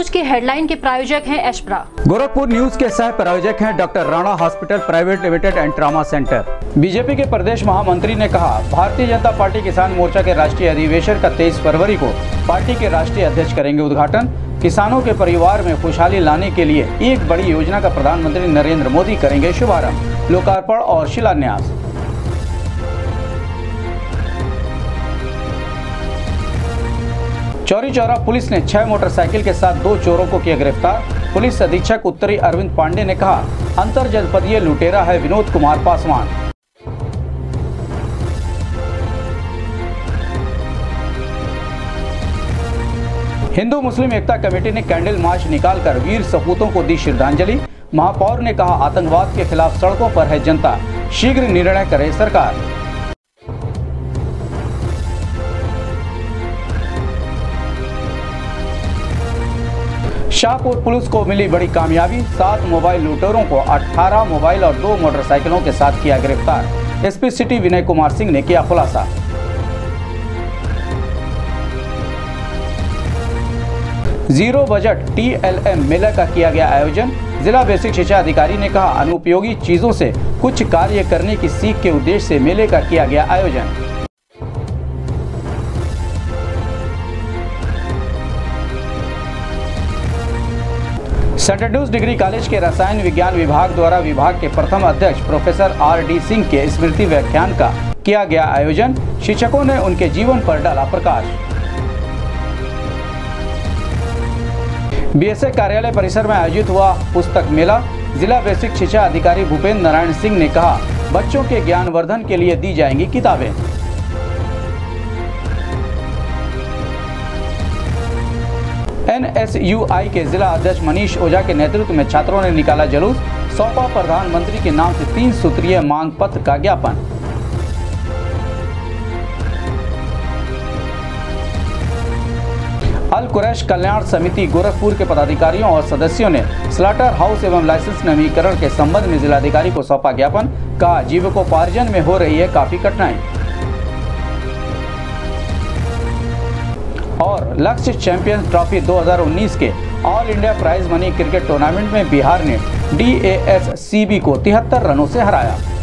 News के headline के प्रायोजक हैं एशप्रा। गोरखपुर न्यूज के सह प्रायोजक हैं doctor Rana hospital private limited and trauma centre. BJP के प्रदेश महामंत्री ने कहा, भारतीय जनता पार्टी किसान मोर्चा के राष्ट्रीय अधिवेशन का 23 फरवरी को पार्टी के राष्ट्रीय अध्यक्ष करेंगे उद्घाटन। किसानों के परिवार में खुशहाली लाने के लिए एक बड़ी योजना का प्रधानमंत्री नरेंद्र मोदी करेंगे शुभारंभ, लोकार्पण और शिलान्यास। चौरी चौरा पुलिस ने 6 मोटरसाइकिल के साथ 2 चोरों को किया गिरफ्तार। पुलिस अधीक्षक उत्तरी अरविंद पांडे ने कहा, अंतर जनपदीय लुटेरा है विनोद कुमार पासवान। हिंदू मुस्लिम एकता कमेटी ने कैंडल मार्च निकालकर वीर सपूतों को दी श्रद्धांजलि। महापौर ने कहा, आतंकवाद के खिलाफ सड़कों पर है जनता, शीघ्र निर्णय करे सरकार। शाहपुर पुलिस को मिली बड़ी कामयाबी, 7 मोबाइल लुटेरों को 18 मोबाइल और 2 मोटरसाइकिलों के साथ किया गिरफ्तार। एसपी सिटी विनय कुमार सिंह ने किया खुलासा। जीरो बजट TLM मेला का किया गया आयोजन। जिला बेसिक शिक्षा अधिकारी ने कहा, अनुपयोगी चीजों से कुछ कार्य करने की सीख के उद्देश्य से मेले का किया गया आयोजन। सेंट एंड्रूज डिग्री कॉलेज के रसायन विज्ञान विभाग द्वारा विभाग के प्रथम अध्यक्ष प्रोफेसर RD सिंह के स्मृति व्याख्यान का किया गया आयोजन। शिक्षकों ने उनके जीवन पर डाला प्रकाश। BSA कार्यालय परिसर में आयोजित हुआ पुस्तक मेला। जिला बेसिक शिक्षा अधिकारी भूपेंद्र नारायण सिंह ने कहा, बच्चों के ज्ञानवर्धन के लिए दी जाएंगी किताबें। NSUI के जिला अध्यक्ष मनीष ओझा के नेतृत्व में छात्रों ने निकाला जुलूस, सौंपा प्रधानमंत्री के नाम से 3 सूत्रीय मांग पत्र का ज्ञापन। अल कुरैश कल्याण समिति गोरखपुर के पदाधिकारियों और सदस्यों ने स्लॉटर हाउस एवं लाइसेंस नवीनीकरण के संबंध में जिलाधिकारी को सौंपा ज्ञापन। कहा, जीविकोपार्जन में हो रही है काफी कठिनाई। और लक्ष्य चैंपियंस ट्रॉफी 2019 के all India prize money cricket tournament में बिहार ने DASCB को 73 रनों से हराया।